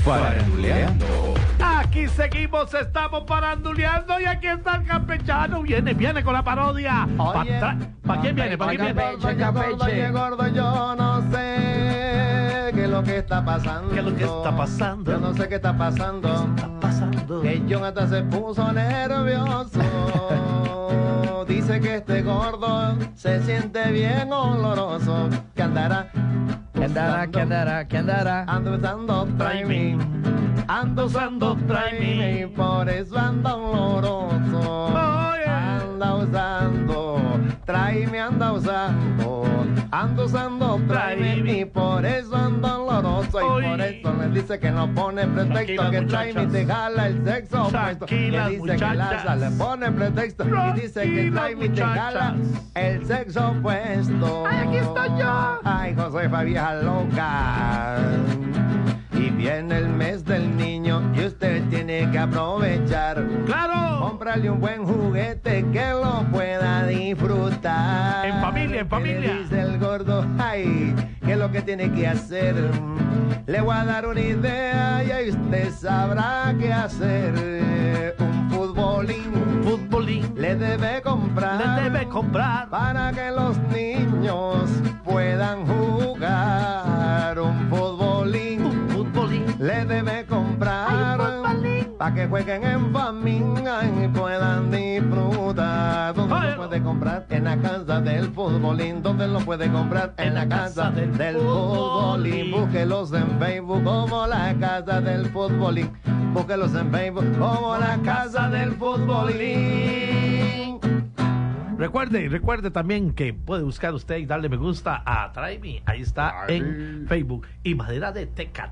Faranduleando. Aquí seguimos, estamos faranduleando y aquí está el campechano. Viene con la parodia. Oye, ¿Para quién viene? ¿Para quién viene? Oye, gordo, yo no sé qué es lo que está pasando. ¿Qué es lo que está pasando? Yo no sé qué está pasando. ¿Qué está pasando? Que John hasta se puso nervioso. Dice que este gordo se siente bien oloroso. ¿Qué andará? ¿Qué andará? Ando usando Try Me. Ando usando Try Me. Por eso anda oloroso. Oye. Anda usando Try Me, anda usando. Ando usando Try Me. Por eso anda oloroso. Y por eso me dice que no pone pretexto. Tranquilas, Que Try Me te jala el sexo opuesto. Que Tranquilas, dice que muchachas. Laza le pone pretexto. Y dice que Try Me te jala el sexo opuesto. Ay, aquí estoy yo. Ay, Josefa, vieja loca. Y viene el mes del niño y usted tiene que aprovechar. ¡Claro! Cómprale un buen juguete que lo pueda disfrutar. En familia, en familia. ¿Qué le dice el gordo? Ay, ¿qué es lo que tiene que hacer? Le voy a dar una idea y ahí usted sabrá qué hacer. Un futbolín le debe comprar para que los niños puedan jugar. Un futbolín le debe comprar para que jueguen en familia y puedan disfrutar. ¿Dónde lo puede comprar? En la casa del futbolín. ¿Dónde lo puede comprar? En la casa del futbolín. Búsquelos en Facebook como la casa del futbolín. Búsquelos en Facebook como la casa del futbolín. Recuerde también que puede buscar usted y darle me gusta a Try Me. Ahí está en Facebook. Y madera de teca.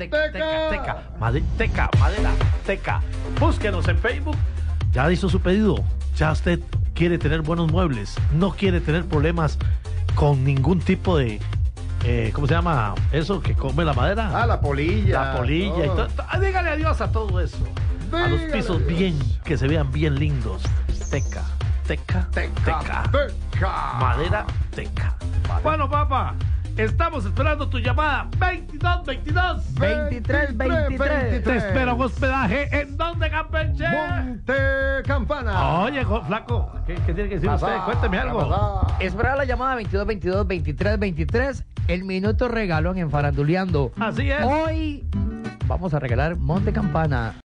Madera teca. Búsquenos en Facebook. Ya hizo su pedido. Ya usted quiere tener buenos muebles. No quiere tener problemas con ningún tipo de... ¿cómo se llama eso que come la madera? Ah, la polilla. La polilla y todo. Dígale adiós a todo eso. A los pisos bien, que se vean bien lindos. Teca. Madera teca. Bueno, papá, estamos esperando tu llamada. 22. 23. Te espero en hospedaje. ¿En dónde, Campeche? Monte Campana. Oye, flaco, ¿qué tiene que decir usted? Cuénteme algo. Esperar la llamada 22 el minuto regalón en Faranduleando. Así es. Hoy vamos a regalar Monte Campana.